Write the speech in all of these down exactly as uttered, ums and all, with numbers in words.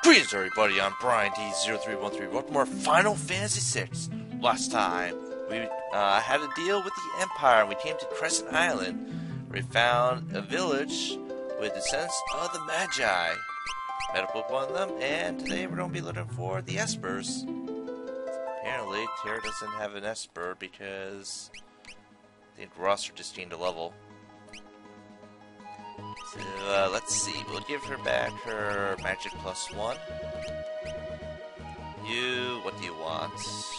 Greetings everybody, I'm Brian D zero three one three. Welcome to more Final Fantasy six. Last time, we uh, had a deal with the Empire and we came to Crescent Island, where we found a village with descendants of the Magi. Met up with one of them, and today we're going to be looking for the Espers. Apparently, Terra doesn't have an Esper because I think Roster just gained a level. So, uh, let's see. We'll give her back her magic plus one. You, what do you want?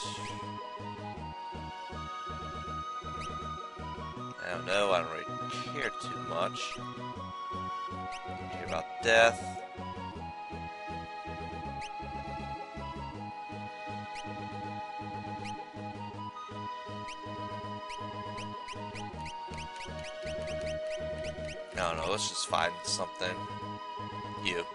I don't know. I don't really care too much. I don't care about death. I don't know, let's just find something. You.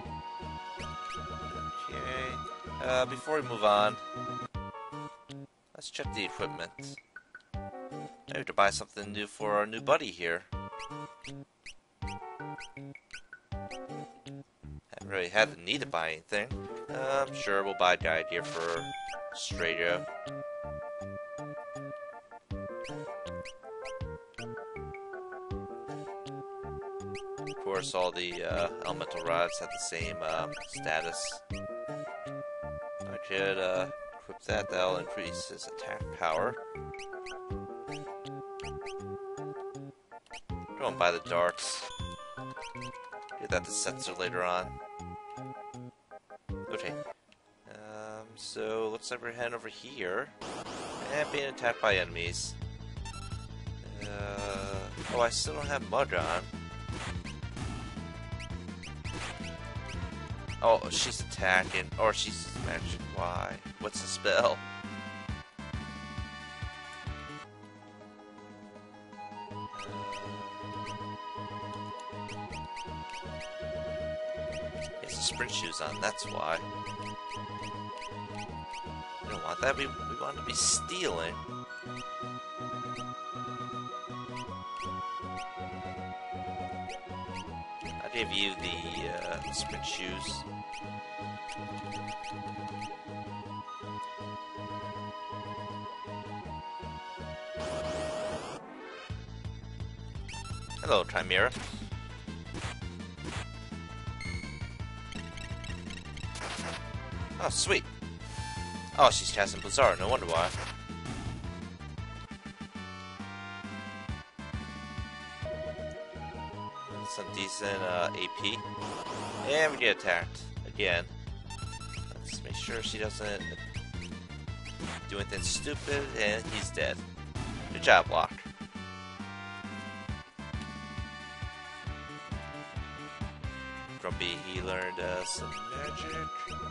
Okay. Uh, before we move on, let's check the equipment. Maybe to buy something new for our new buddy here. Haven't really had the need to buy anything. Uh, I'm sure we'll buy a guide here for Strago. Of course, all the uh, elemental rods have the same uh, status. I could uh, equip that, that'll increase his attack power. Go and buy the darts. Get that to Setzer later on. Okay. Um, so, looks like we're heading over here. And being attacked by enemies. Uh, oh, I still don't have Mud on. Oh, she's attacking, or she's magic. Why? What's the spell? He has the sprint shoes on, that's why. We don't want that, we, we want to be stealing. I gave you the uh, sprint shoes. Hello, Chimera. Oh, sweet. Oh, she's casting Blizzard, no wonder why. Some decent uh, A P. And we get attacked again. Let's make sure she doesn't do anything stupid, and he's dead. Good job, Locke. Grumpy, he learned uh, some magic.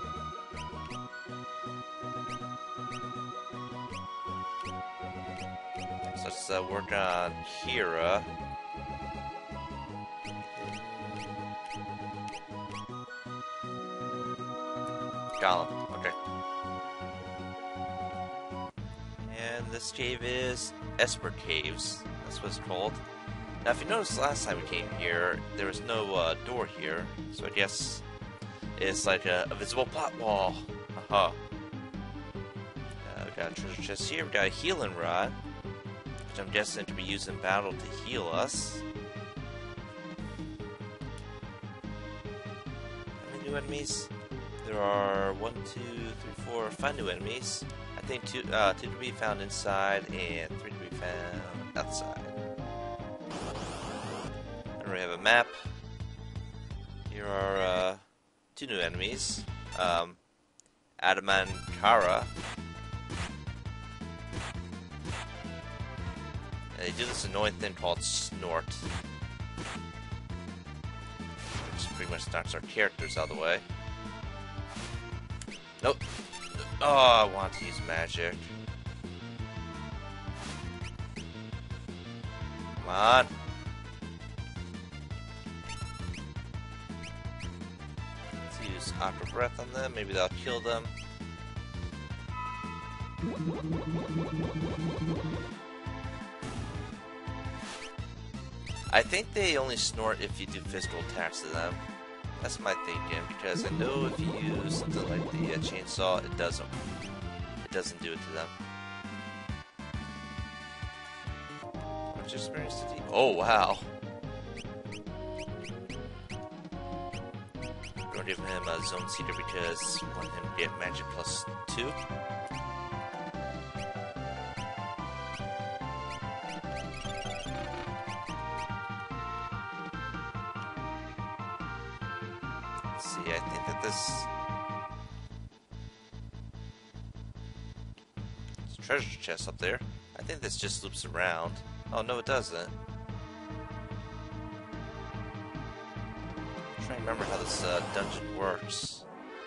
So let's uh, work on Kira. Gollum, okay. And this cave is Esper Caves. That's what it's called. Now, if you noticed last time we came here, there was no uh, door here, so I guess it's like a, a visible plot wall. Haha. Uh, we got a treasure chest here. We got a healing rod, which I'm guessing can be used in battle to heal us. How many new enemies? There are one, two, three, four, five new enemies. I think two, uh, two to be found inside and three to be found outside. And we have a map. Here are uh, two new enemies. Um, Adamankara. And they do this annoying thing called Snort, which pretty much knocks our characters out of the way. Nope. Oh, I want to use magic. Come on. Let's use Aqua Breath on them. Maybe that'll kill them. I think they only snort if you do physical attacks to them. That's my thinking, because I know if you use something like the uh, chainsaw, it doesn't. It doesn't do it to them. How much experience did he? Oh wow! I'm going to give him a Zone Seeder because I want him to get magic plus two. See, I think that this... There's a treasure chest up there. I think this just loops around. Oh, no it doesn't. I'm trying to remember how this uh, dungeon works.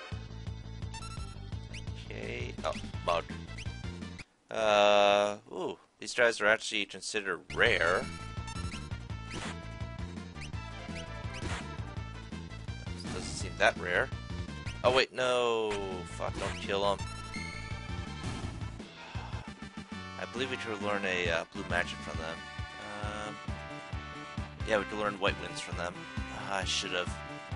Okay... Oh, mug. Uh... Ooh, these guys are actually considered rare. That rare. Oh wait, no. Fuck, don't kill him. I believe we could learn a uh, blue magic from them. Um, yeah, we could learn white winds from them. Uh, I should have.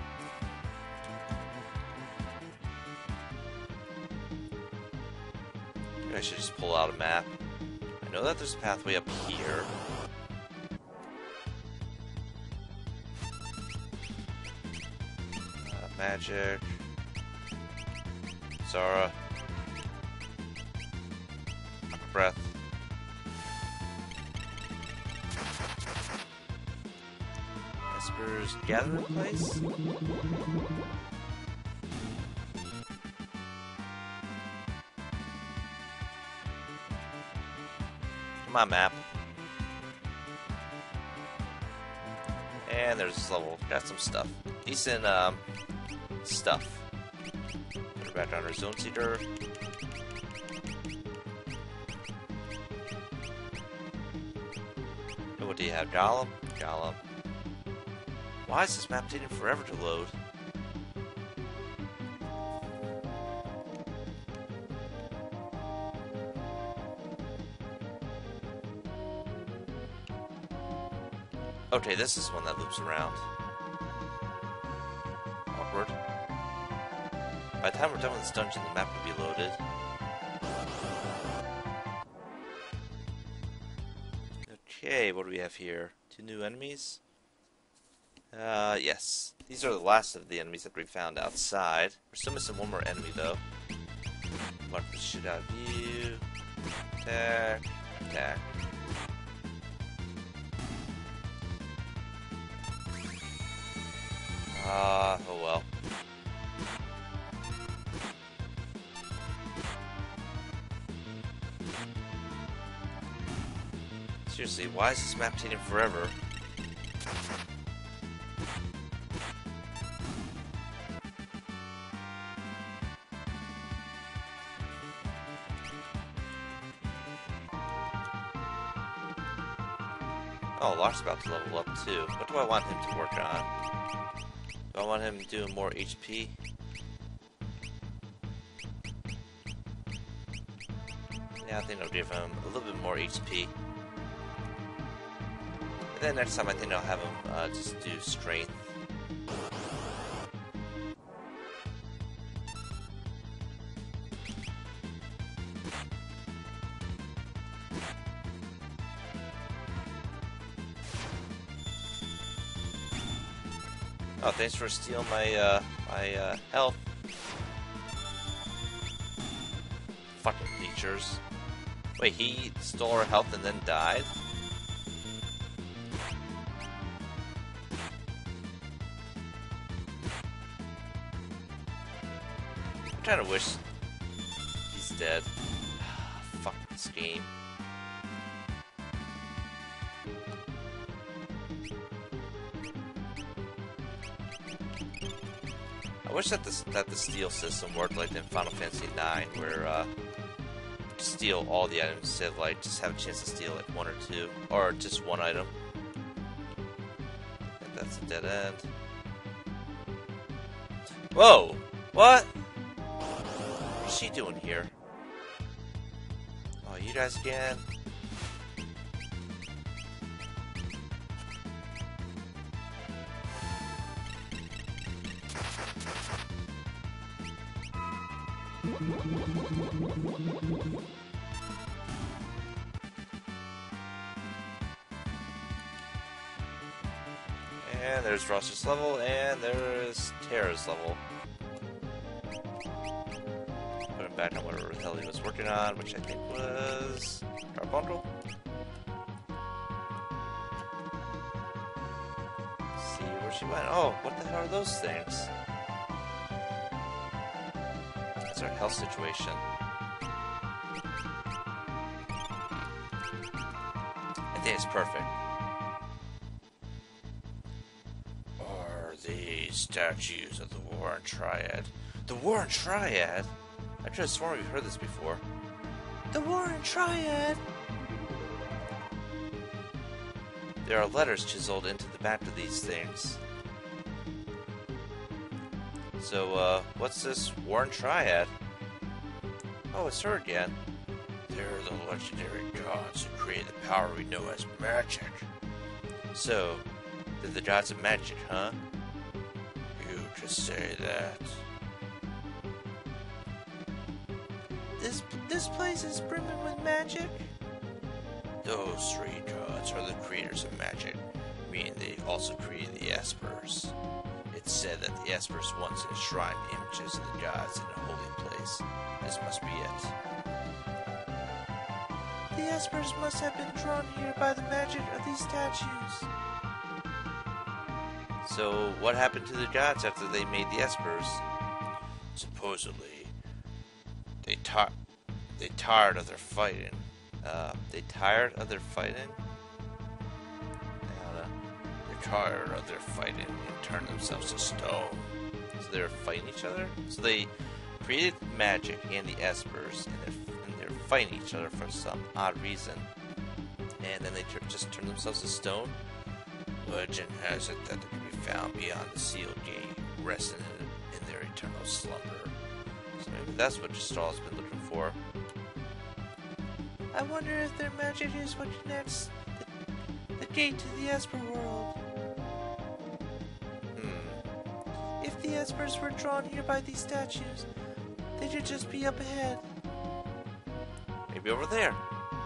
Maybe I should just pull out a map. I know that there's a pathway up here. Magic. Zara. Breath. Esper's gathering place? Come on, map. And there's this level. Got some stuff. Decent, um... stuff. Put it back on our Zone Seeder. And what do you have? Golem? Golem. Why is this map taking forever to load? Okay, this is one that loops around. Awkward. By the time we're done with this dungeon, the map will be loaded. Okay, what do we have here? Two new enemies? Uh, yes. These are the last of the enemies that we found outside. We're still missing one more enemy, though. Mark the shit out of you. Attack. Attack. Ah, uh, oh well. Seriously, why is this map taking forever? Oh, Lark's about to level up too. What do I want him to work on? Do I want him doing more H P? Yeah, I think I'll give him a little bit more H P. And then next time I think I'll have him uh, just do strength. Oh, thanks for stealing my, uh, my, uh, health. Fucking features. Wait, he stole our health and then died? I'm trying to wish he's dead. Fuck this game. I wish that the, that the steal system worked like in Final Fantasy nine, where uh, you steal all the items instead of like just have a chance to steal like one or two, or just one item. And that's a dead end. Whoa! What? What's she doing here? Oh, you guys again? And there's Roster's level, and there's Terra's level. Put him back on whatever the hell he was working on, which I think was Carbundle. Let's see where she went. Oh, what the hell are those things? That's our health situation. I think it's perfect. These statues of the Warren Triad. The Warren Triad? I could have sworn we've heard this before. The Warren Triad! There are letters chiseled into the back of these things. So, uh, what's this Warren Triad? Oh, it's her again. They're the legendary gods who created the power we know as magic. So, they're the gods of magic, huh? To say that this this place is brimming with magic. Those three gods are the creators of magic, meaning they also created the Espers. It's said that the Espers once enshrined images of the gods in a holy place. This must be it. The Espers must have been drawn here by the magic of these statues. So, what happened to the gods after they made the Espers? Supposedly, they tar they tired of their fighting. Uh, they tired of their fighting? I don't know. They're tired of their fighting and turned themselves to stone. So they're fighting each other? So they created magic and the Espers, and they're, and they're fighting each other for some odd reason. And then they just turned themselves to stone? Legend has it that they can be found beyond the sealed gate, resting in, in their eternal slumber. So maybe that's what Gestal's been looking for. I wonder if their magic is what connects the, the gate to the Esper world. Hmm. If the Espers were drawn here by these statues, they should just be up ahead. Maybe over there.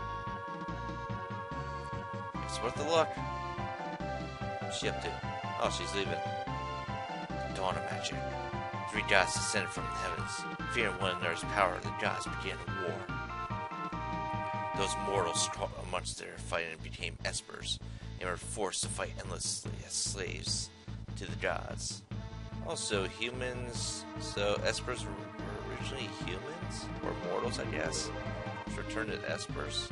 It's worth a look. What's she up to? Oh, she's leaving. The dawn of magic. Three gods descended from the heavens. Fearing one another's power, the gods began a war. Those mortals fought amongst their fighting and became Espers, and were forced to fight endlessly as slaves to the gods. Also, humans. So, Espers were, were originally humans? Or mortals, I guess? Which returned as Espers.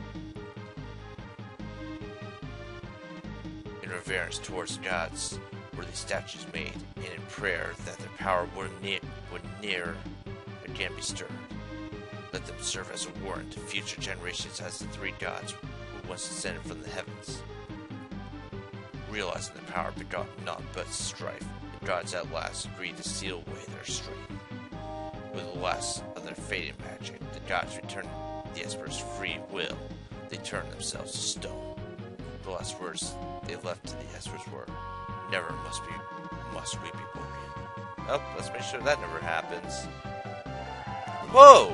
In reverence towards the gods were these statues made, and in prayer that their power would, ne would ne'er again be stirred. Let them serve as a warrant to future generations as the three gods who once descended from the heavens. Realizing their power begot naught but strife, the gods at last agreed to seal away their strength. With the last of their fading magic, the gods returned the Esper's free will. They turned themselves to stone. The last words they left to the Espers were, "Never must be, must we be broken." Oh, let's make sure that never happens. Whoa!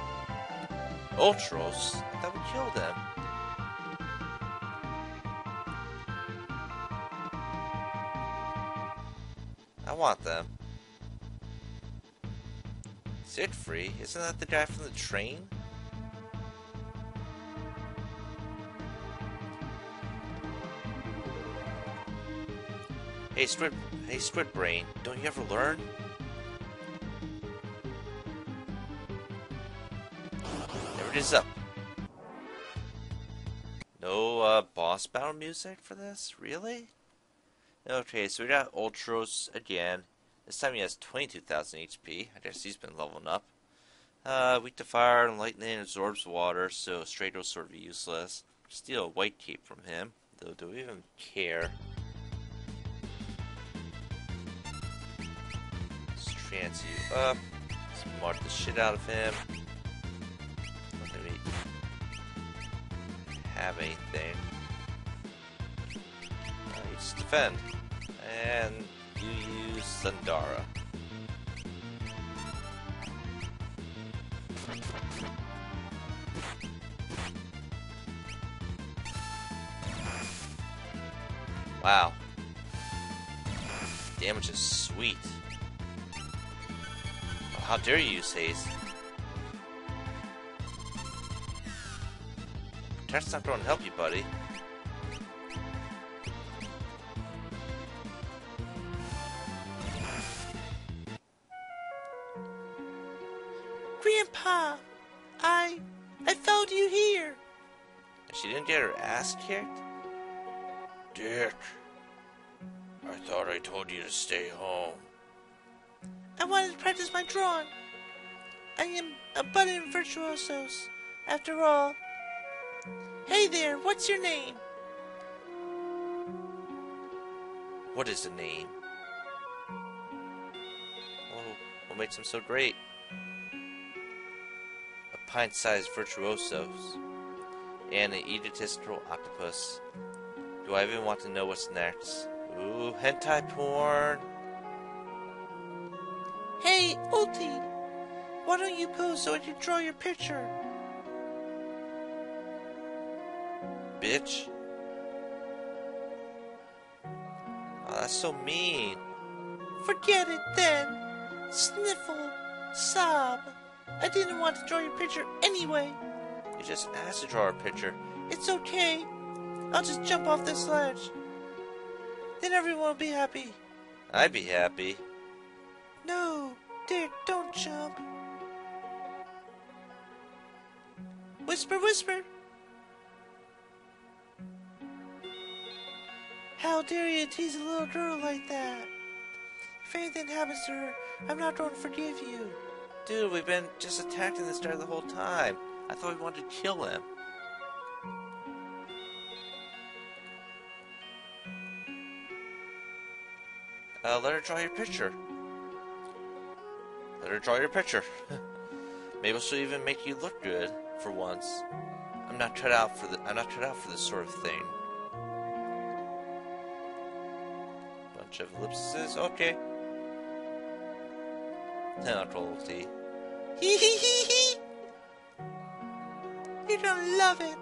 Ultros? I thought we killed them. I want them. Siegfried? Isn't that the guy from the train? Hey, Squid, hey, Squid Brain, don't you ever learn? There it is up. No uh, boss battle music for this? Really? Okay, so we got Ultros again. This time he has twenty-two thousand H P. I guess he's been leveling up. Uh, weak to fire and lightning, absorbs water, so Strado's sort of useless. Steal a white cape from him, though do we even care? Chance you up. Smart the shit out of him. Let him have anything. Uh, you just defend. And you use Sundara. Wow. Damage is sweet. Oh, how dare you use haste? Protect's not going to help you, buddy. Grandpa, I... I found you here. She didn't get her ass kicked? Dick, I thought I told you to stay home. I wanted to practice my drawing. I am a budding virtuoso, after all. Hey there, what's your name? What is the name? Oh, what makes him so great? A pint-sized virtuosos and an egotistical octopus. Do I even want to know what's next? Ooh, hentai porn. Hey, Ulti, why don't you pose so I can draw your picture? Bitch. Oh, that's so mean. Forget it then. Sniffle, sob. I didn't want to draw your picture anyway. You just asked to draw a picture. It's okay. I'll just jump off this ledge. Then everyone will be happy. I'd be happy. No, Dick, don't jump. Whisper, whisper. How dare you tease a little girl like that? If anything happens to her, I'm not going to forgive you. Dude, we've been just attacking this guy the whole time. I thought we wanted to kill him. Uh, let her draw your picture. Let her draw your picture. Maybe she'll even make you look good for once. I'm not cut out for the. I'm not cut out for this sort of thing. Bunch of ellipses. Okay. Tentacle T. Hee hee hee hee. You're gonna love it.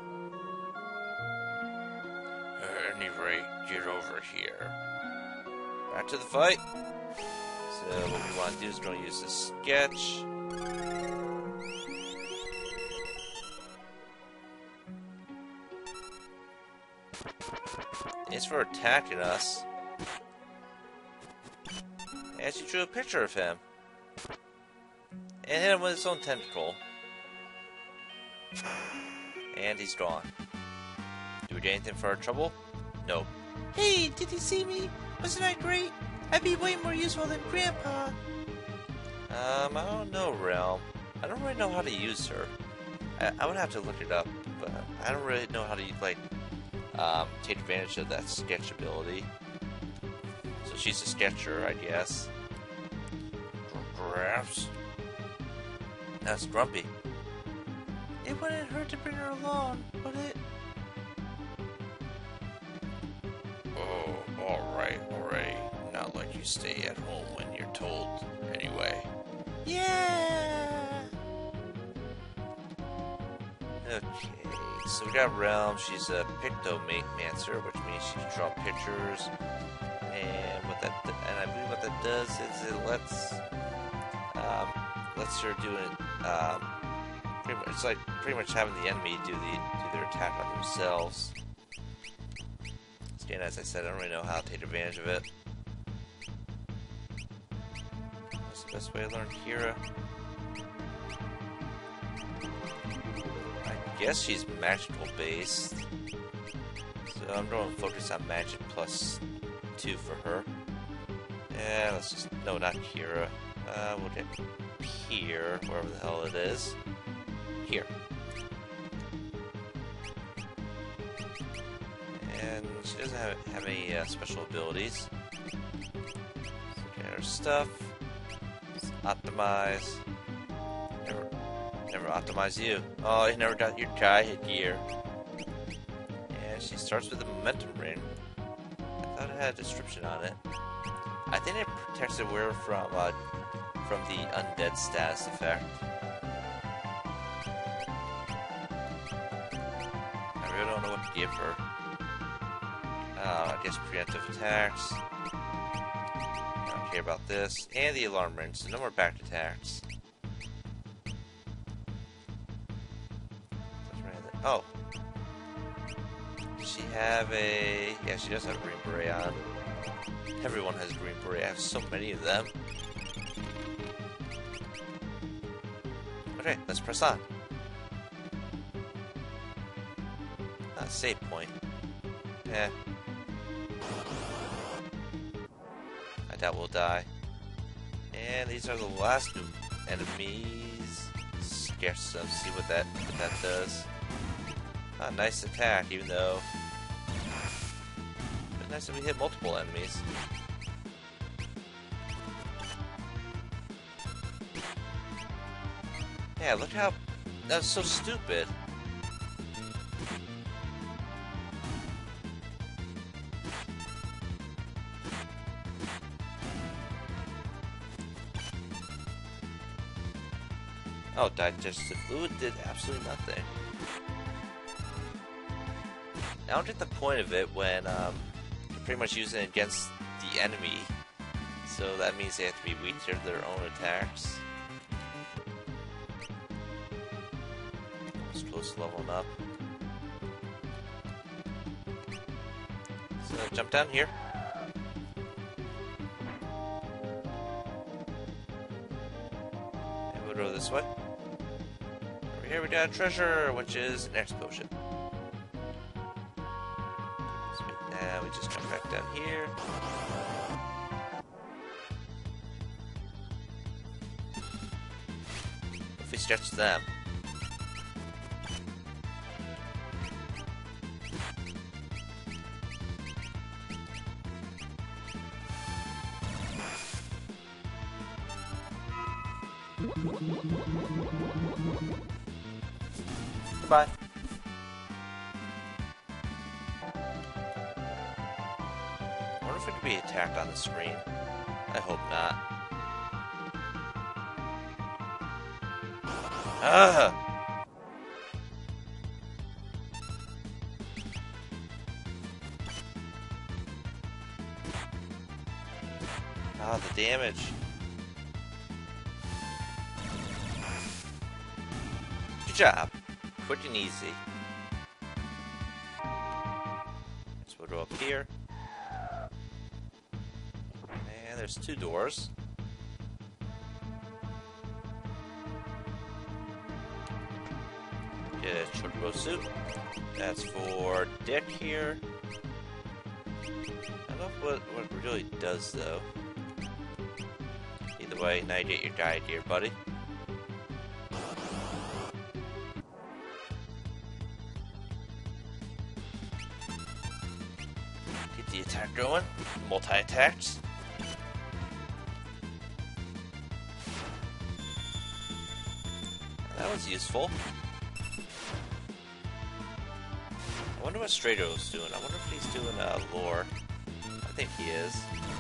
At any rate, get over here. Back to the fight. So what we want to do is going to use this sketch. It's for attacking us. And she drew a picture of him. And hit him with his own tentacle. And he's gone. Do we get anything for our trouble? No. Hey, did you see me? Wasn't I great? I'd be way more useful than Grandpa. Um, I don't know, Realm. I don't really know how to use her. I, I would have to look it up, but I don't really know how to, like, um, take advantage of that sketch ability. So she's a sketcher, I guess. Graphs. That's Grumpy. It wouldn't hurt to bring her along, would it? Oh, alright, alright. Not like you stay at home when you're told, anyway. Yeah! Okay, so we got Realm. She's a Pictomancer, which means she can draw pictures. And what that, and I believe what that does is it lets, um, lets her do it. Um, pretty much, it's like pretty much having the enemy do the do their attack on themselves. Again, as I said, I don't really know how to take advantage of it. What's the best way to learn Kira? I guess she's magical based, so I'm going to focus on magic plus two for her. Yeah, let's just no, not Kira. Uh, we'll get here, wherever the hell it is. Here. And she doesn't have, have any uh, special abilities. So get her stuff. Let's optimize. Never, never optimize you. Oh, you never got your Kai gear. And she starts with a momentum ring. I thought it had a description on it. I think it protects the wearer from uh, from the undead status effect. give her. Uh, I guess preemptive attacks. I don't care about this. And the alarm rings, so no more back attacks. Oh. Does she have a... Yeah, she does have a green beret on. Everyone has a green beret. I have so many of them. Okay, let's press on. Ah, save point. Eh. I doubt we'll die. And these are the last new enemies. Scare some, see what that what that does. Ah, nice attack, even though... But nice that we hit multiple enemies. Yeah, look how... That was so stupid. Oh, digestive fluid did absolutely nothing. I don't get the point of it when um, you're pretty much using it against the enemy. So that means they have to be weak to their own attacks. Almost close to leveling up. So jump down here. And we'll go this way. Over here we got a treasure, which is an X potion. Now we just come back down here. If we stretch them. Goodbye. I wonder if it could be attacked on the screen. I hope not. Ah! Ah, the damage. Good job. Quick and easy. So we'll go up here. And there's two doors. Get a Chocobo suit. That's for Dick here. I don't know what, what it really does though. Either way, now you get your guide here, buddy. Get the attack going. Multi-attacks. That was useful. I wonder what Strado's doing. I wonder if he's doing uh, lore. I think he is.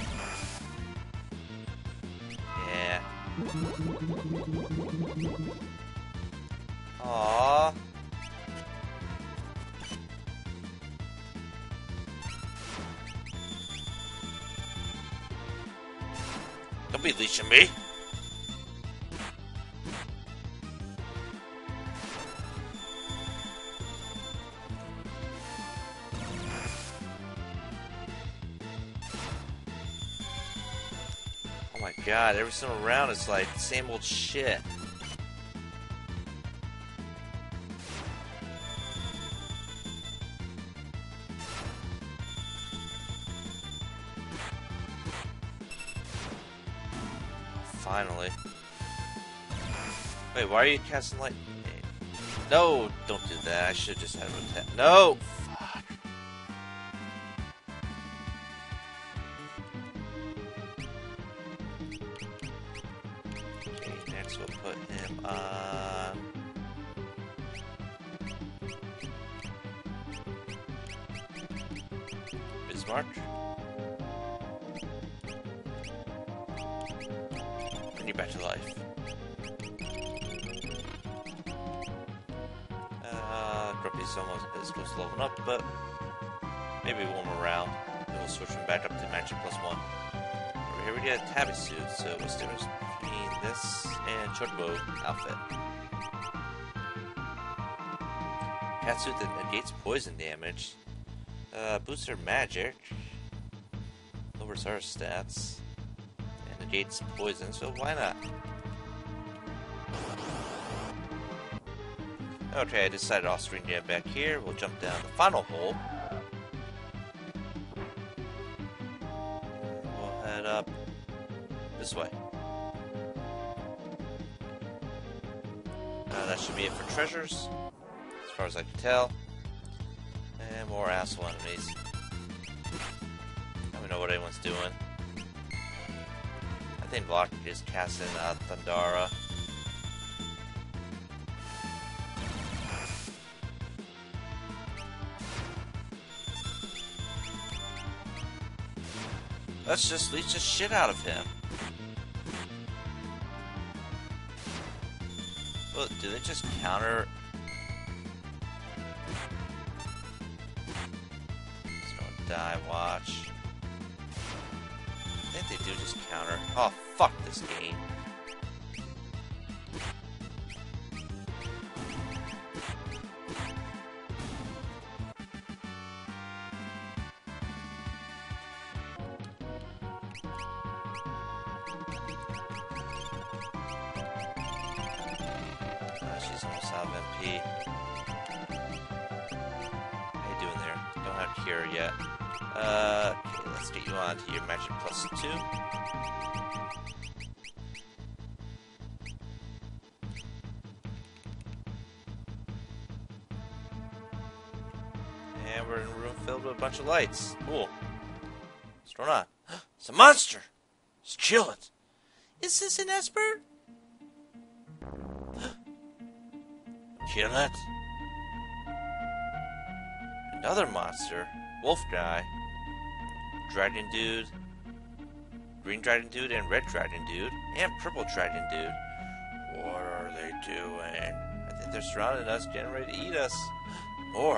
Yeah. Aww. Don't be leeching me. Oh my god, every single round is like the same old shit. Finally. Wait, why are you casting light? No, don't do that. I should just have an attack. No! Fuck. Okay, next we'll put him on... Bismarck. Bring you back to life. Uh, Grumpy's almost as close to leveling up, but maybe one more round. Then we'll switch him back up to Magic plus one. Over here we get a Tabby suit, so what's the difference between this and Chocobo outfit? Cat suit that negates poison damage. Uh, boosts her magic. Lowers our stats. And negates poison, so why not? Okay, I decided I'll string jam back here. We'll jump down the final hole. We'll head up this way. Uh, that should be it for treasures, as far as I can tell. And more asshole enemies. I don't know what anyone's doing. I think Block is casting uh, Thundara. Let's just leech the shit out of him. Well, do they just counter? Just don't die, watch. I think they do just counter. Oh, fuck this game. She's almost out of M P. How you doing there? Don't have Cure yet. Uh, okay, let's get you on to your Magic plus two. And we're in a room filled with a bunch of lights. Cool. What's going on? It's a monster! It's chilling. Is this an Esper? Kill it. Another monster. Wolf guy. Dragon dude. Green dragon dude and red dragon dude. And purple dragon dude. What are they doing? I think they're surrounding us, getting ready to eat us. More.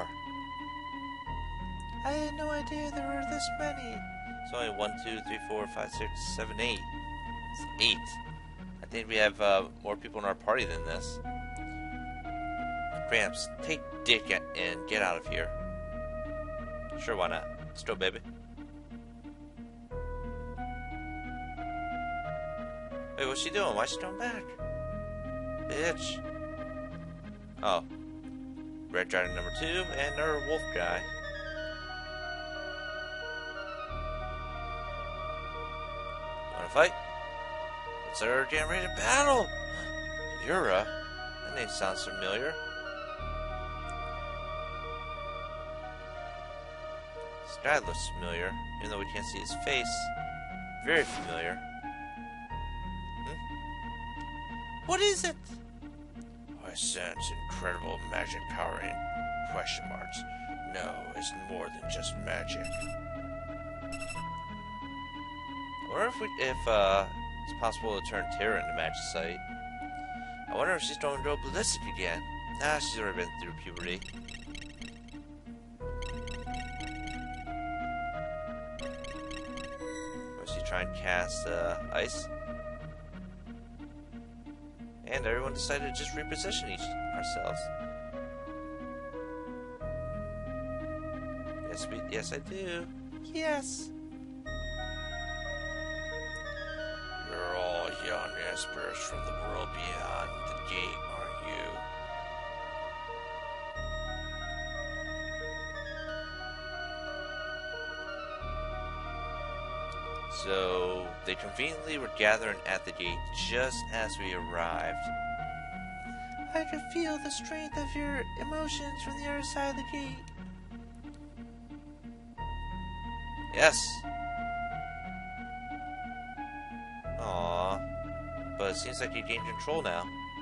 I had no idea there were this many. It's only one, two, three, four, five, six, seven, eight. It's eight. I think we have uh, more people in our party than this. Gramps, take Dick and get out of here. Sure, why not? Let's go, baby. Wait, what's she doing? Why's she going back? Bitch. Oh. Red Dragon number two and another wolf guy. Wanna fight? Let's start getting ready to battle! Yura? That name sounds familiar. This guy looks familiar, even though we can't see his face. Very familiar. Hmm? What is it? I sense incredible magic power in question marks. No, it's more than just magic. I wonder if we, if uh, it's possible to turn Terra into Magicite. I wonder if she's going to go ballistic again. Nah, she's already been through puberty. Was she trying to cast uh, ice? And everyone decided to just reposition each ourselves. Yes, we. Yes, I do. Yes. You're all young Espers from the world beyond the gate, aren't you? So, they conveniently were gathering at the gate just as we arrived. I could feel the strength of your emotions from the other side of the gate. Yes. Aww. But it seems like you gained control now.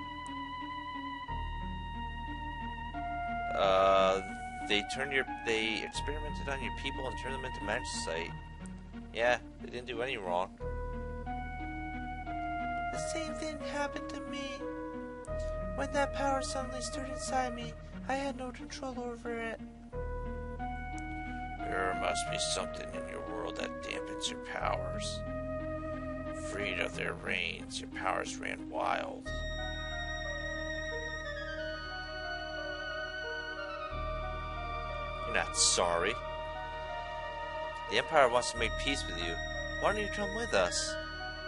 Uh, they turned your, they experimented on your people and turned them into Magicite. Yeah, they didn't do any wrong. The same thing happened to me. When that power suddenly stirred inside me, I had no control over it. There must be something in your world that dampens your powers. Freed of their reins, your powers ran wild. You're not sorry. The Empire wants to make peace with you. Why don't you come with us?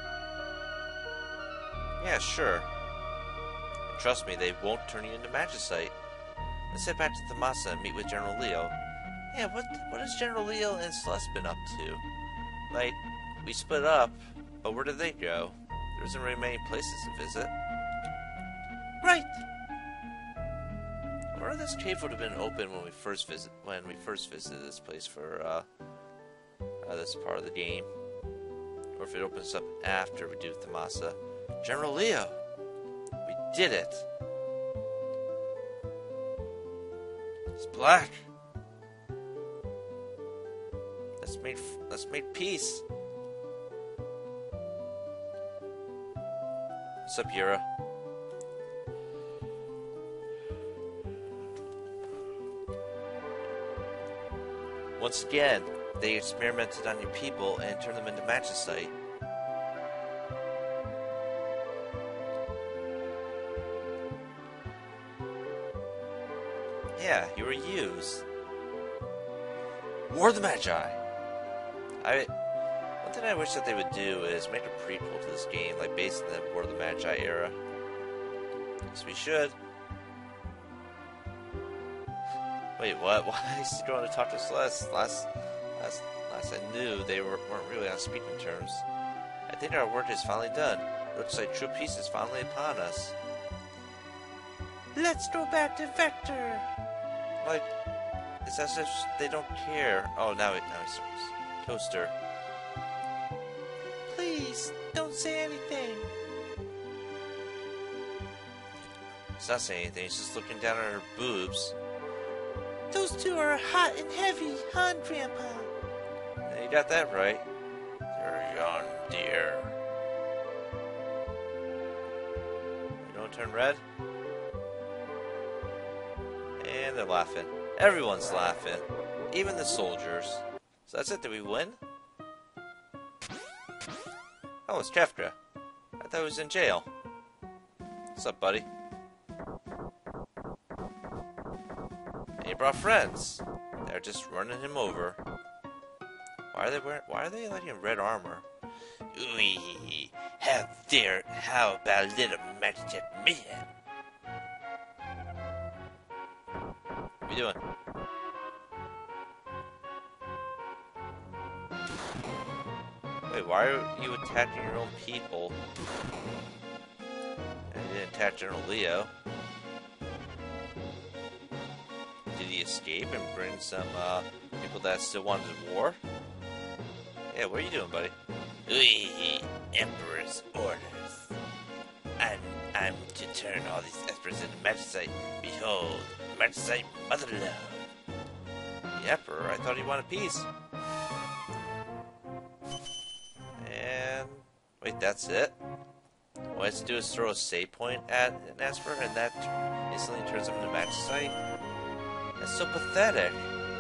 Yeah, sure. And trust me, they won't turn you into Magicite. Let's head back to Thamasa and meet with General Leo. Yeah, what what has General Leo and Celeste been up to? Like, we split up, but where did they go? There isn't very many places to visit. Right. I wonder if this cave would have been open when we first visit when we first visited this place for uh, uh, this part of the game, or if it opens up after we do Thamasa. General Leo, we did it. It's black. Let's make let's make peace. What's up, Yura? Once again, they experimented on your people and turned them into Magicite. Yeah, you were used. War of the Magi. I one thing I wish that they would do is make a prequel to this game, like based in the War of the Magi era. Yes, we should. Wait, what? Why is he going to talk to Celeste? Last, last, last I knew, they were, weren't really on speaking terms. I think our work is finally done. It looks like true peace is finally upon us. Let's go back to Vector. Like, it's as if they don't care. Oh, now it, now he starts. Toaster. Please, don't say anything. He's not saying anything. He's just looking down at her boobs. Those two are hot and heavy, huh, Grandpa? Yeah, you got that right. They're young, dear. You don't turn red? And they're laughing. Everyone's laughing. Even the soldiers. So that's it. Did we win? Oh, it's Kefka. I thought he was in jail. What's up, buddy? And he brought friends. They're just running him over. Why are they wearing? Why are they letting him red armor? Ooh, how dare? How about a little magic man? What are you doing? Wait, why are you attacking your own people? And you didn't attack General Leo. Did he escape and bring some uh, people that still wanted war? Yeah, what are you doing, buddy? Ooh, Emperor's orders. I'm, I'm to turn all these Emperors into Magicite. Behold, Magicite Motherlode. The Emperor? I thought he wanted peace. And... wait, that's it? All he has to do is throw a save point at an Esper and that instantly turns him into Magicite? That's so pathetic.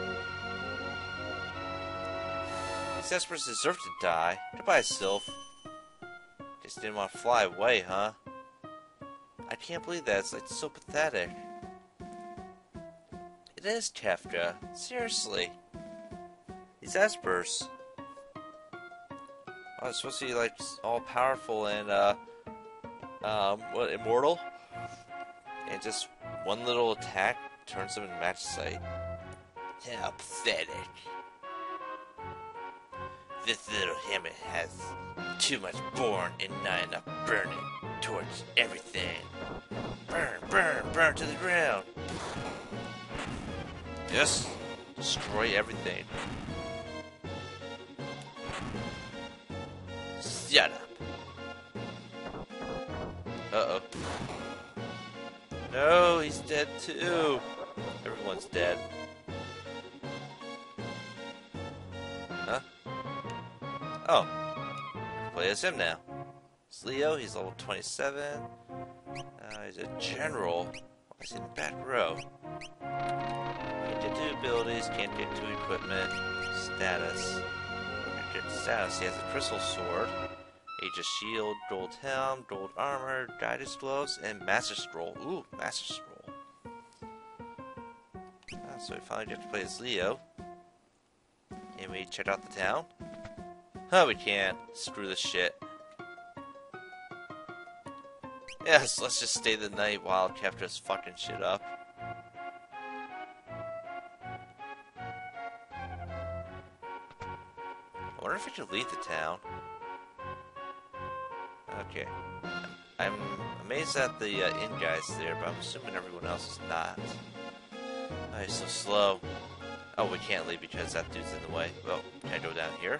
These Espers deserve to die. Goodbye, Sylph. Guess you didn't want to fly away, huh? I can't believe that. It's like so pathetic. It is, Kefka. Seriously. These Espers. Oh, it's supposed to be like all powerful and uh um what immortal? And just one little attack turns them into Magicite. How pathetic. This little hammer has too much born and not enough burning. Torch everything. Burn, burn, burn to the ground. Yes. Destroy everything. Shut up. Uh-oh. No, he's dead too. Everyone's dead. Huh? Oh. Play as him now. It's Leo. He's level twenty-seven. Uh, he's a general. He's in the back row. Can't get two abilities. Can't get two equipment. Status. Get status. He has a crystal sword. Aegis shield. Gold helm. Gold armor. Guidance gloves. And master scroll. Ooh, master scroll. Uh, so we finally get to play as Leo. Can we check out the town? Oh, we can't. Screw this shit. Yes, let's just stay the night while Keftra's fucking shit up. I wonder if we could leave the town. Okay. I'm amazed that the uh, inn guy's there, but I'm assuming everyone else is not. Oh, he's so slow. Oh, we can't leave because that dude's in the way. Well, can I go down here?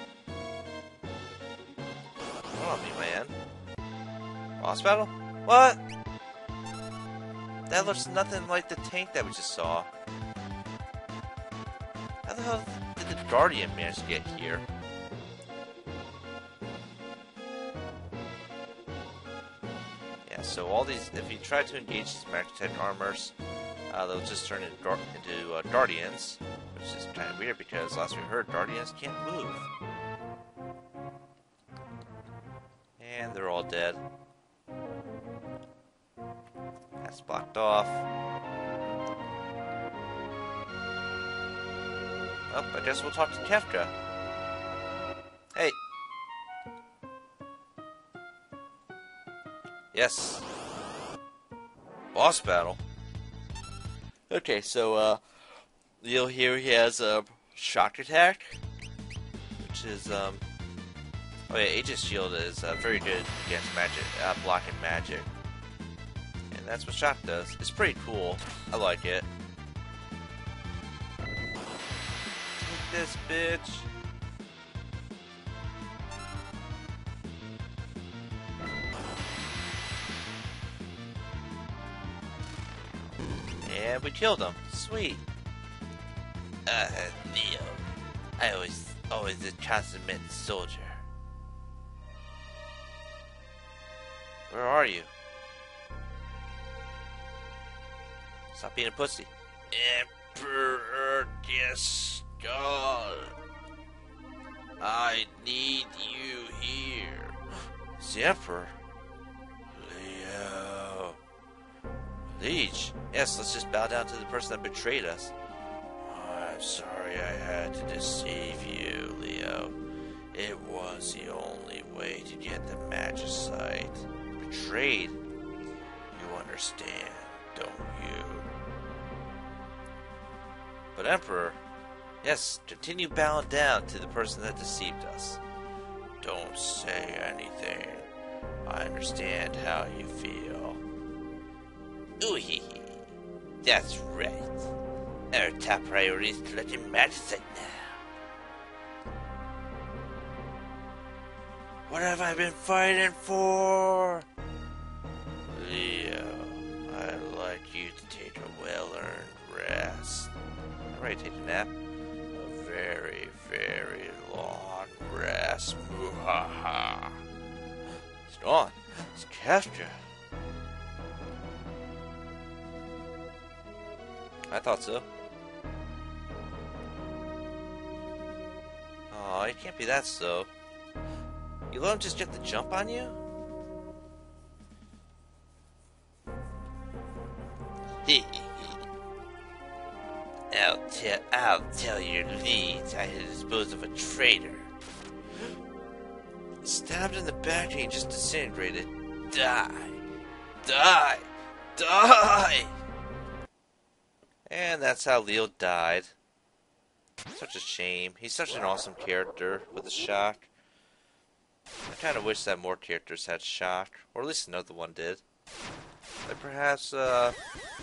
Hold on, me, man. Boss battle? What? That looks nothing like the tank that we just saw. How the hell did the Guardian manage to get here? Yeah, so all these, if you try to engage these magic type armors, uh, they'll just turn into, gar into uh, Guardians, which is kind of weird because last we heard, Guardians can't move. And they're all dead. That's blocked off. Well, I guess we'll talk to Keftra. Hey. Yes. Boss battle. Okay, so, uh, Leo here, he has a shock attack, which is, um, oh yeah, Aegis Shield is uh, very good against magic, uh, blocking magic. And that's what shock does. It's pretty cool. I like it. Take this, bitch. And we killed him. Sweet. Uh, Leo. I always, always a consummate soldier. Where are you? Stop being a pussy. Emperor Giscard. I need you here. The Emperor? Leo. Liege. Yes, let's just bow down to the person that betrayed us. I'm sorry I had to deceive you, Leo. It was the only way to get the Magicite. Betrayed? You understand, don't you? But Emperor, yes, continue bowing down to the person that deceived us. Don't say anything. I understand how you feel. Ooh hee hee. That's right. Our top priority is collecting Magicite now. What have I been fighting for? Leo, I'd like you to take a well-earned rest. I'm ready to take a nap. A very, very long rest. Muhaha. It's gone. It's Keftra. I thought so. Oh, it can't be that slow. You let him just get the jump on you? I'll tell, I'll tell your leads I had disposed of a traitor. Stabbed in the back and he just disintegrated. Die! Die! Die! And that's how Leo died. Such a shame. He's such an awesome character with a shock. I kind of wish that more characters had shock, or at least another one did. Like perhaps, uh...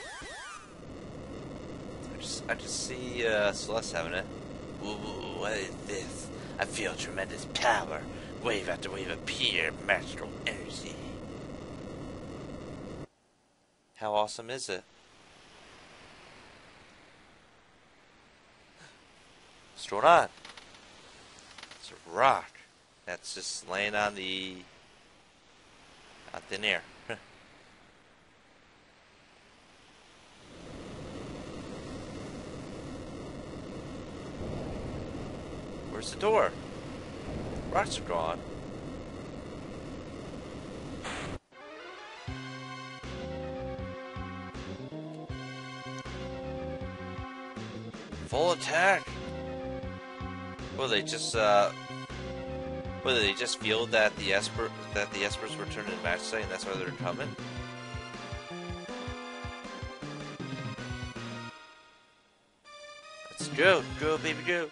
I just, I just see, uh, Celeste having it. Ooh, what is this? I feel tremendous power. Wave after wave of pure magical energy. How awesome is it? What's going on? It's a rock that's just laying on the Out thin air. Where's the door? Rocks are gone. Full attack. Well, they just uh, well, they just feel that the Esper that the Espers returned in match site, and that's why they're coming. Let's go, go, baby, go.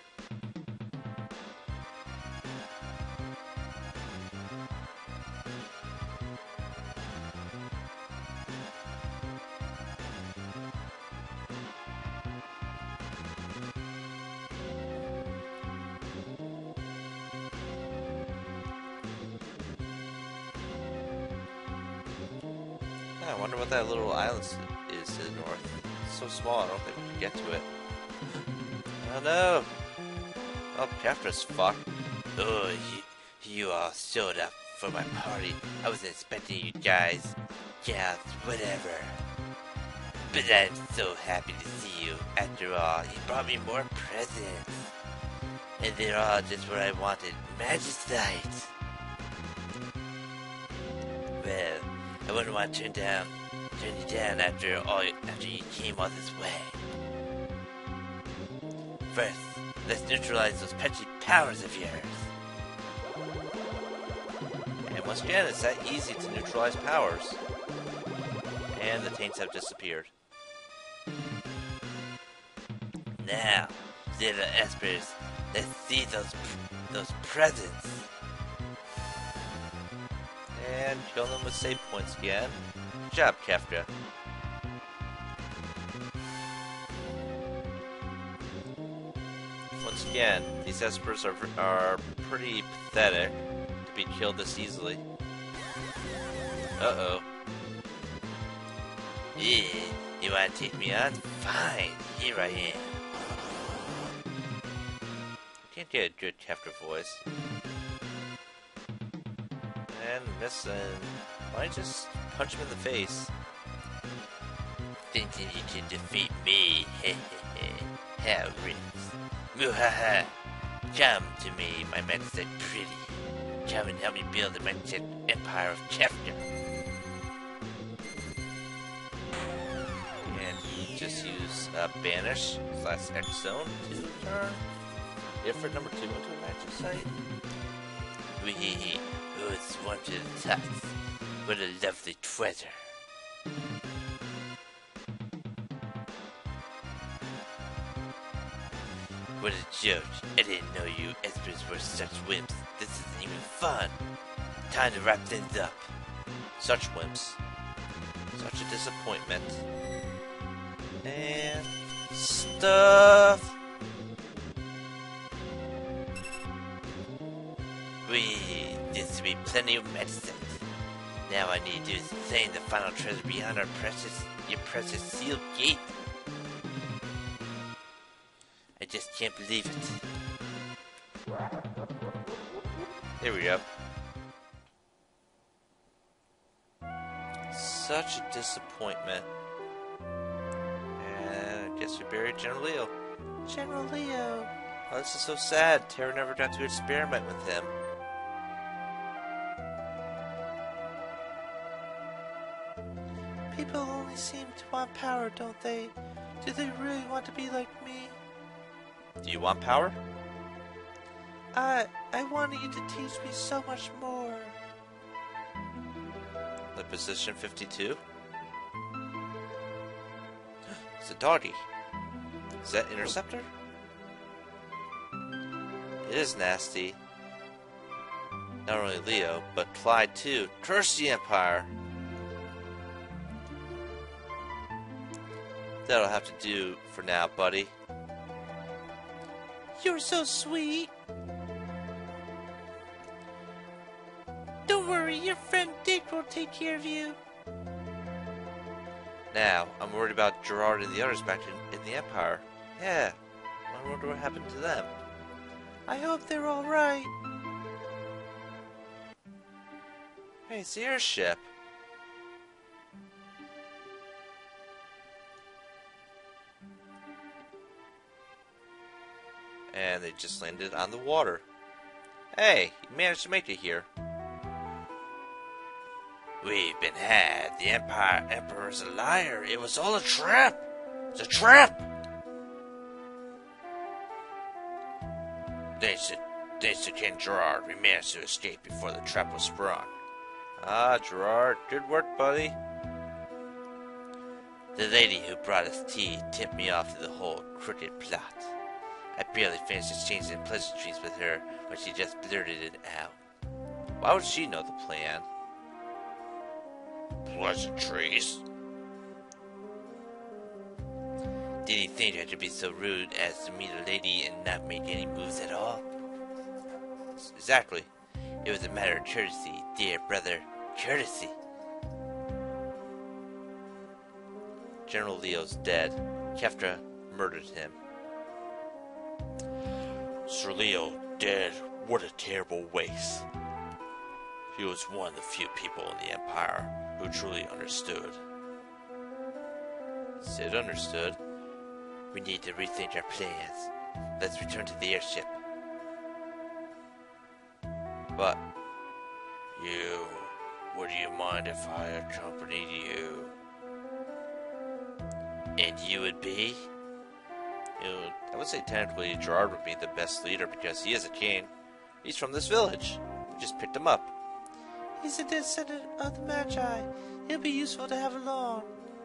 I wonder what that little island is to the north. It's so small, I don't think we can get to it. Oh no! Oh, Keftra's fucked. Oh, you, you all showed up for my party. I wasn't expecting you guys. Yeah, whatever. But I'm so happy to see you. After all, you brought me more presents. And they're all just what I wanted. Magicite! Well, I wouldn't want to turn down, turn you down after all, after you came all this way. First, let's neutralize those petty powers of yours. And once again, it's that easy to neutralize powers. And the taints have disappeared. Now, little Espers, let's see those those presents. And kill them with save points again. Good job, Kefka. Once again, these Espers are, are pretty pathetic to be killed this easily. Uh-oh. Yeah, you want to take me on? Fine, here I am. I can't get a good Kefka voice. And miss, and why just punch him in the face? Thinking you can defeat me? Hehehe. How rich. Muhaha. Come to me, my Magicite pretty. Come and help me build the Magicite Empire of Kefka. And just use uh, Banish slash X Zone to turn Ifrit number two into a magic site. Wee. Oh, it's one to the top. What a lovely treasure. What a joke. I didn't know you Espers were such wimps. This isn't even fun. Time to wrap things up. Such wimps. Such a disappointment. And stuff. Wee, this will be plenty of medicine. Now I need to do is claim the final treasure beyond our precious, your precious sealed gate. I just can't believe it. Here we go. Such a disappointment. And I guess we buried General Leo. General Leo. Oh, this is so sad. Terra never got to experiment with him. People only seem to want power, don't they? Do they really want to be like me? Do you want power? I I wanted you to teach me so much more. Like position fifty-two? It's a doggy. Is that Interceptor? It is nasty. Not only Leo, but Clyde too. Curse the Empire! That'll have to do for now, buddy. You're so sweet. Don't worry, your friend Dick will take care of you. Now, I'm worried about Gerard and the others back in, in the Empire. Yeah, I wonder what happened to them. I hope they're alright. Hey, it's the airship. And they just landed on the water. Hey, you managed to make it here. We've been had. The Empire Emperor's a liar. It was all a trap. It's a trap. Thanks to, thanks to King Gerard, we managed to escape before the trap was sprung. Ah, Gerard, good work, buddy. The lady who brought us tea tipped me off to the whole crooked plot. I barely finished exchanging pleasantries with her when she just blurted it out. Why would she know the plan? Pleasantries? Did he think I could be so rude as to meet a lady and not make any moves at all? Exactly. It was a matter of courtesy, dear brother. Courtesy. General Leo's dead. Keftra murdered him. Sir Leo dead. What a terrible waste. He was one of the few people in the Empire who truly understood. Sid understood. We need to rethink our plans. Let's return to the airship. But you, would you mind if I accompanied you? And you would be? You know, I would say technically Gerard would be the best leader because he is a king. He's from this village. We just picked him up. He's a descendant of the Magi. He'll be useful to have along.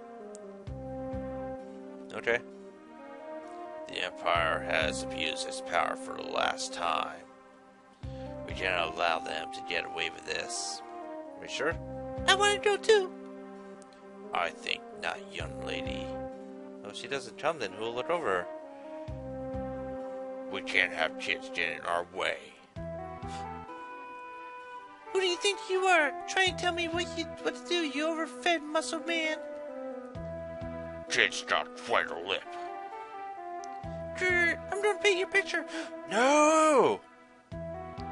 Okay. The Empire has abused its power for the last time. We cannot allow them to get away with this. Are you sure? I want to go too. I think not, young lady. Well, if she doesn't come, then who will look over her? We can't have kids get in our way. Who do you think you are? Trying to tell me what you what to do, you overfed muscle man. Kids got quite a lip. Grr, I'm gonna paint your picture. No! And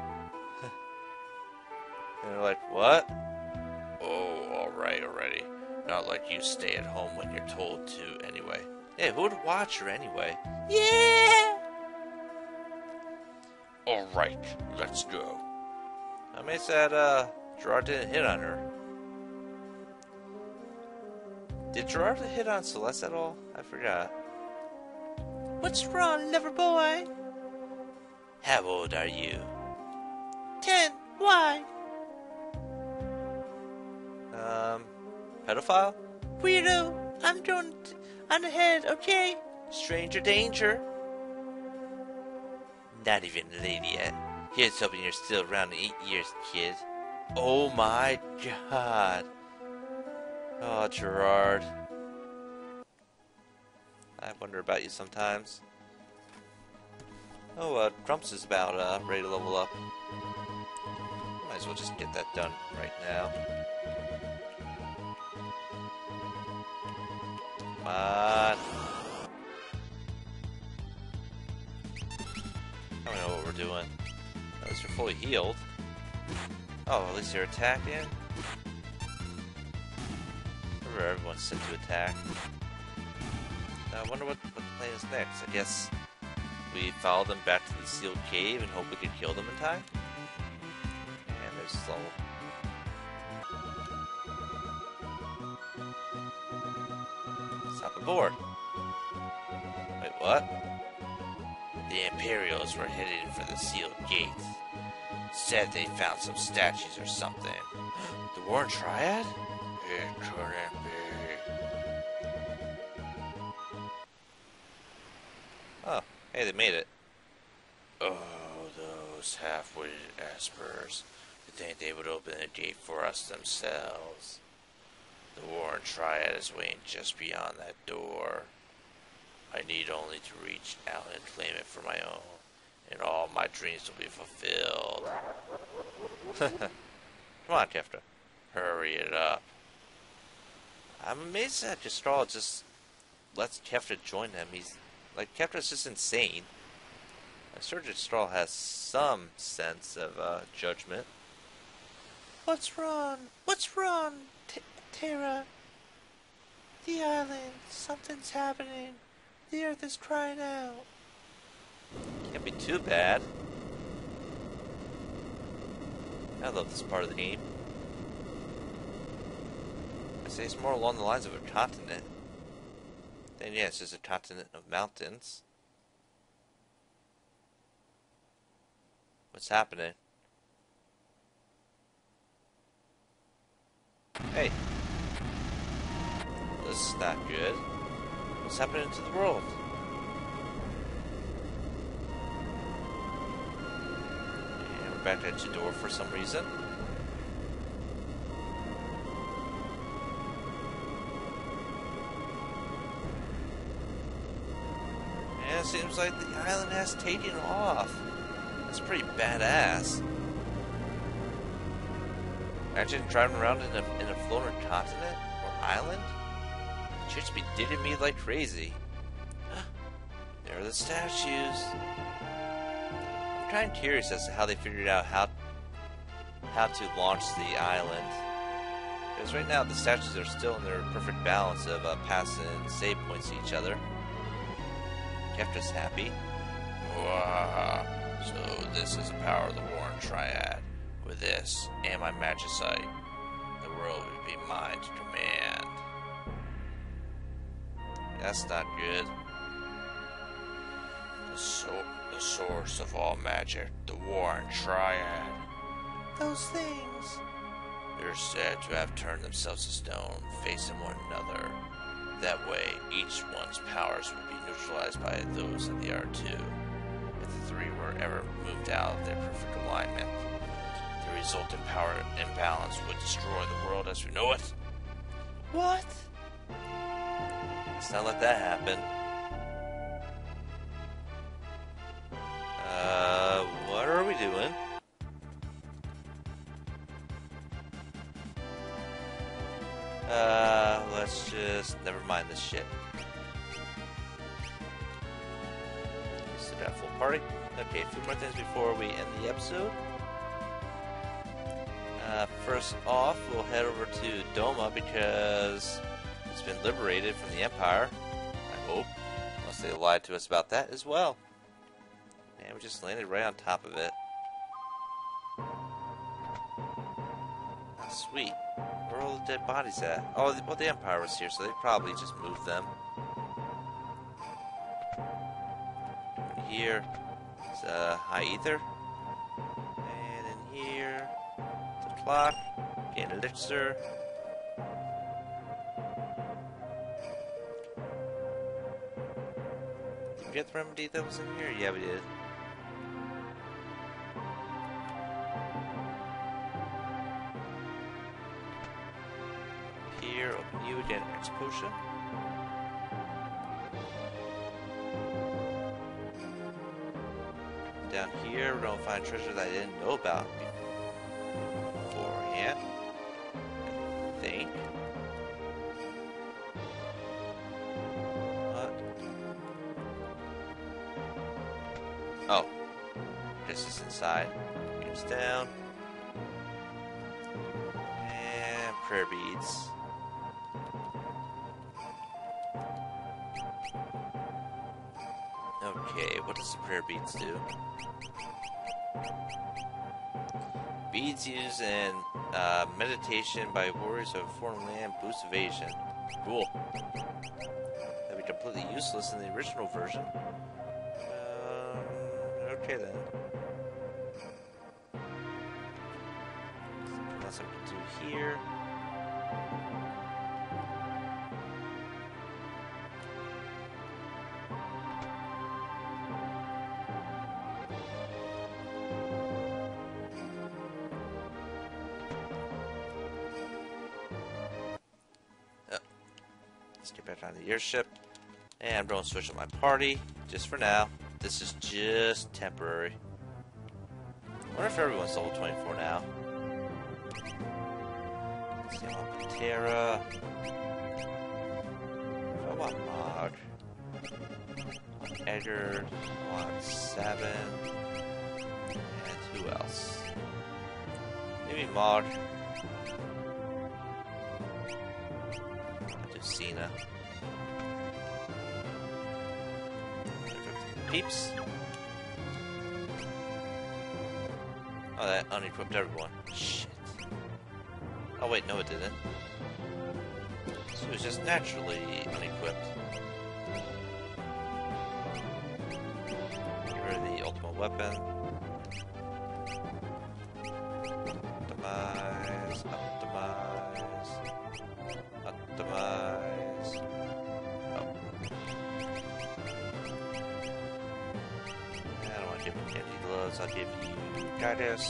they're like, what? Oh, alright already. Not like you stay at home when you're told to anyway. Hey, who would watch her anyway? Yeah! Alright, let's go. I may said, uh, Gerard didn't hit on her. Did Gerard hit on Celeste at all? I forgot. What's wrong, lover boy? How old are you? Ten. Why? Um, pedophile? Weirdo. I'm going t- on ahead, okay? Stranger danger. Not even a lady yet. Here's hoping you're still around in eight years, kid. Oh my god. Oh, Gerard. I wonder about you sometimes. Oh, uh, Grumps is about uh, ready to level up. Might as well just get that done right now. Come on. I don't know what we're doing. At least you're fully healed. Oh, at least you're attacking. Remember, everyone's set to attack. Now, I wonder what, what the plan is next. I guess we follow them back to the sealed cave and hope we can kill them in time. And they're slow. Stop aboard. Wait, what? The Imperials were headed for the sealed gates. Said they found some statues or something. The Warren Triad? It couldn't be. Oh, hey, they made it. Oh, those half-witted espers. You think they would open the gate for us themselves? The Warren Triad is waiting just beyond that door. I need only to reach out and claim it for my own, and all my dreams will be fulfilled. Come on, Keftra. Hurry it up. I'm amazed that Gestral just lets Keftra join them. He's like, Keftra's just insane. I'm sure Gestral has some sense of uh, judgment. What's wrong? What's wrong, T Terra? The island. Something's happening. The earth is crying out. Can't be too bad. I love this part of the game. I say it's more along the lines of a continent. Then yeah, it's just a continent of mountains. What's happening? Hey. This is not good. What's happening to the world? And we're back at Jidoor for some reason. And it seems like the island has taken off. That's pretty badass. Imagine driving around in a, in a floating continent or island. Chicks be digging me like crazy. There are the statues. I'm kind of curious as to how they figured out how how to launch the island. Because right now the statues are still in their perfect balance of uh, passing save points to each other. Kept us happy. Wow. So this is the power of the Warren Triad. With this and my magicite, the world would be mine to command. That's not good. The, so the source of all magic, the Warren Triad. Those things. They're said to have turned themselves to stone, facing one another. That way, each one's powers would be neutralized by those of the other two. If the three were ever moved out of their perfect alignment, the resultant power imbalance would destroy the world as we know it. What? Let's not let that happen. Uh, what are we doing? Uh, let's just never mind this shit. Sit down, full party. Okay, a few more things before we end the episode. Uh, first off, we'll head over to Doma because it's been liberated from the Empire. I hope. Unless they lied to us about that as well. And we just landed right on top of it. Oh, sweet. Where are all the dead bodies at? Oh, the, well, the Empire was here, so they probably just moved them. Here is uh, High Ether. And in here, the clock, gain elixir. Did we get the remedy that was in here? Yeah, we did. Here, open you again, X potion. Down here, we're gonna find treasure that I didn't know about beforehand. I think. What? Oh. This is inside. Goes down. And prayer beads. Okay, what does the prayer beads do? Beads used in uh, meditation by warriors of a foreign land boost evasion. Cool. That'd be completely useless in the original version. Um, okay then. Something else I can do here. Get back on the airship, and I'm going to switch up my party just for now. This is just temporary. I wonder if everyone's level twenty-four now. Let's see, I want Terra. I want Mog. I want Edgar. I want Seven. And who else? Maybe Mog. Lucina. Peeps. Oh, that unequipped everyone. Shit. Oh wait, no it didn't. So it was just naturally unequipped. Get rid of the ultimate weapon. Optimize, optimize, optimize. Oh. I don't want to give him candy gloves, I'll give you Guidus.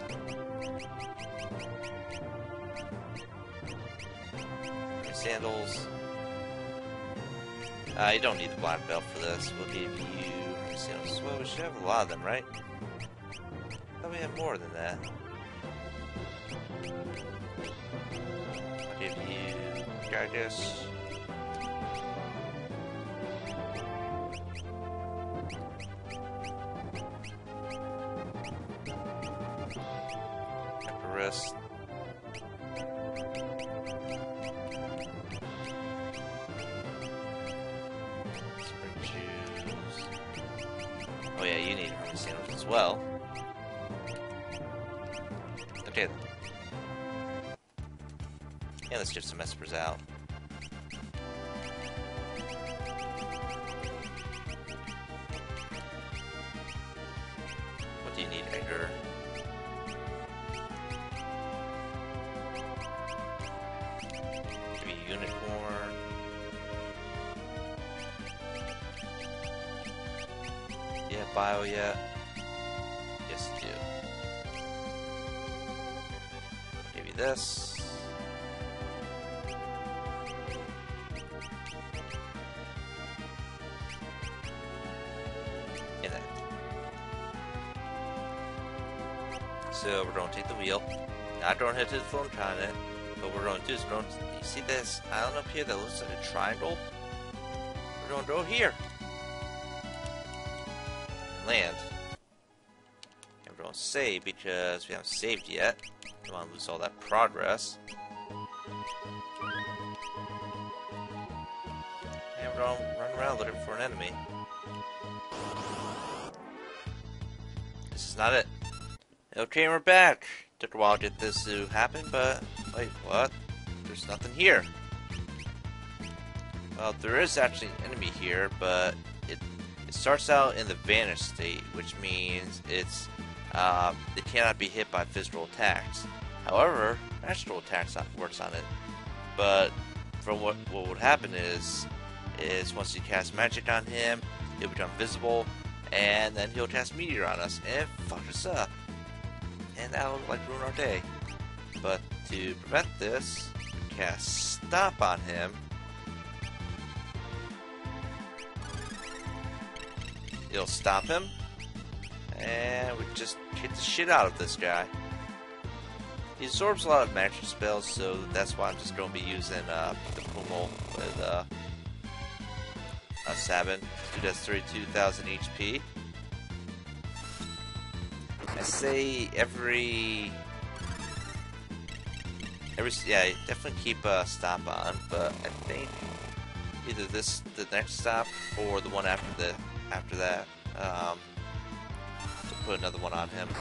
Sandals. Uh, you don't need the black belt for this. We'll give you sandals. Well, we should have a lot of them, right? I thought we had more than that. I'll give you Gygus. Epirus. Oh yeah, you need Hermes sandals as well. Okay. Yeah, let's give some Espers out. What do you need, Edgar? Give me a unicorn. Yeah, bio yet? Yes, you do. Give you this. And that. So we're going to take the wheel. Not going to head to the phone continent. But what we're going to do is we're going to, you see this island up here that looks like a triangle? We're going to go here. Land. And we're going to save because we haven't saved yet. Don't want to lose all that progress. And we're going to run around looking for an enemy. This is not it. Okay, we're back. Took a while to get this to happen, but wait, what? There's nothing here. Well, there is actually an enemy here, but it It starts out in the vanished state, which means it's uh, it cannot be hit by physical attacks. However, magical attacks works on it. But from what what would happen is is once you cast magic on him, he'll become visible, and then he'll cast meteor on us and fuck us up, and that'll like ruin our day. But to prevent this, we cast stop on him. It'll stop him, and we just hit the shit out of this guy. He absorbs a lot of magic spells, so that's why I'm just going to be using uh, the Pummel with uh, a Sabin. Dude has thirty-two thousand H P. I say every... every yeah, definitely keep a stop on, but I think either this, the next stop, or the one after the after that, um, to put another one on him.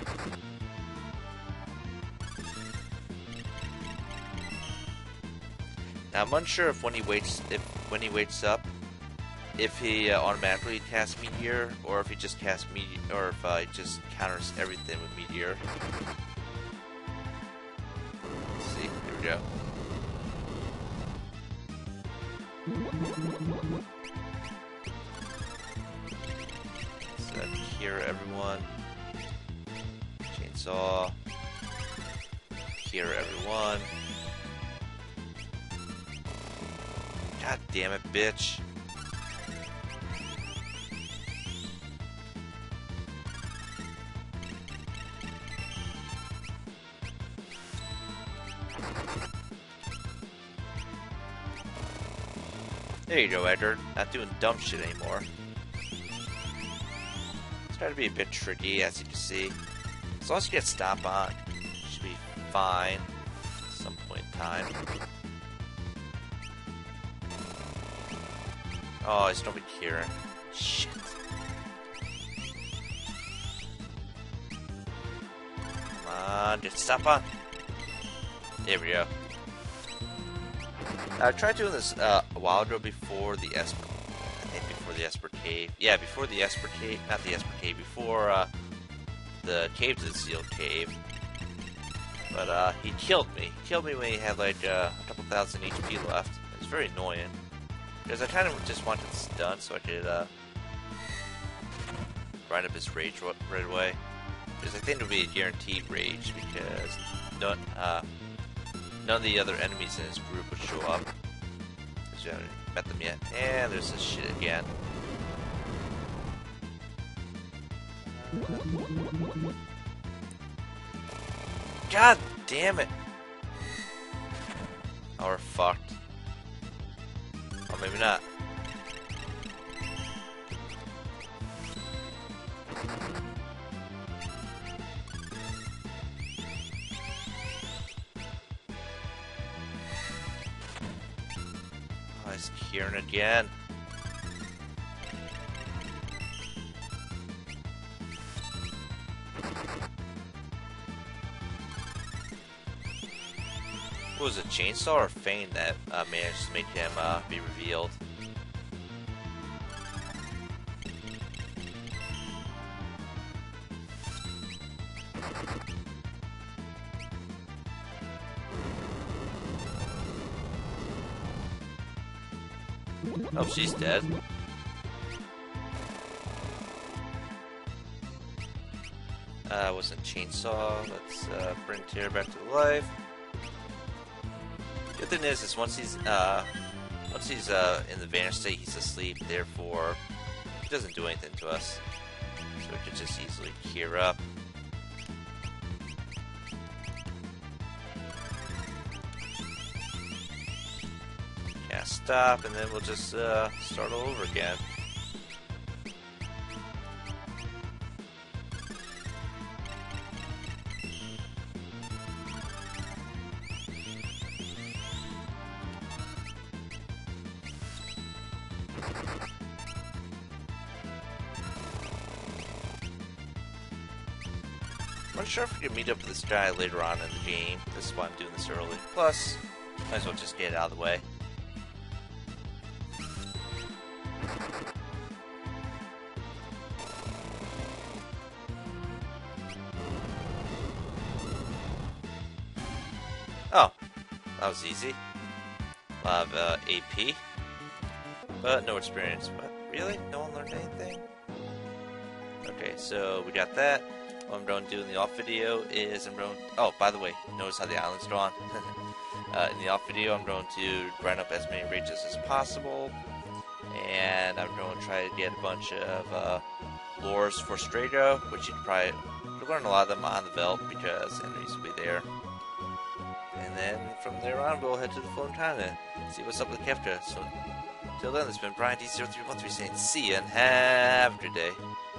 Now I'm unsure if when he wakes, if when he wakes up, if he uh, automatically casts Meteor, or if he just casts Meteor, or if uh, he just counters everything with Meteor. Let's see, here we go. So cure everyone. Chainsaw. Cure everyone. God damn it, bitch. There you go, Edgar. Not doing dumb shit anymore. It's got to be a bit tricky, as you can see. As long as you get stop on, you should be fine at some point in time. Oh, it's nobody here. Shit. Come on, just stop on. There we go. I tried doing this uh, a while ago before the Esper. I think before the Esper Cave. Yeah, before the Esper Cave. Not the Esper Cave. Before uh, the Cave to the Sealed Cave. But uh, he killed me. He killed me when he had like uh, a couple thousand H P left. It was very annoying. Because I kind of just wanted this done so I could uh, grind up his rage right away. Because I think it would be a guaranteed rage because none, uh, none of the other enemies in his group would show up. Because we haven't met them yet. And there's this shit again. God damn it! Oh, we're fucked. Oh, maybe not. Oh, it's Kieran again. What was it, Chainsaw or Fane that uh, managed to make him uh, be revealed? Oh, she's dead. Uh, wasn't Chainsaw. Let's uh, bring Tara back to life. The thing is, is once he's uh, once he's uh, in the vanished state, he's asleep. Therefore, he doesn't do anything to us. So we could just easily gear up. Cast stop, and then we'll just uh, start all over again. I'm not sure if we can meet up with this guy later on in the game. This is why I'm doing this early. Plus, might as well just get it out of the way. Oh, that was easy. A lot of uh, A P, but no experience. What? Really? No one learned anything? Okay, so we got that. What I'm going to do in the off video is I'm going to, oh, by the way, notice how the island's drawn. uh, in the off video, I'm going to grind up as many rages as possible, and I'm going to try to get a bunch of uh, lures for Strago, which you can probably you'll learn a lot of them on the Veldt because enemies will be there. And then from there on, we'll head to the Floating Continent and see what's up with Kefka. So, till then, this has been Brian D zero three one three saying see ya and have a good day.